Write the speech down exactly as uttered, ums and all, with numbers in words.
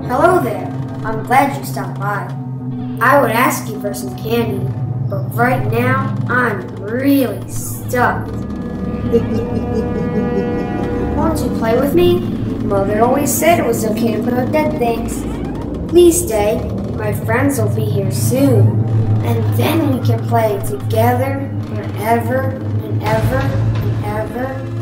Hello there. I'm glad you stopped by. I would ask you for some candy, but right now I'm really stuffed. Won't you play with me? Mother always said it was okay to put out dead things. Please stay. My friends will be here soon. And then we can play together forever and ever and ever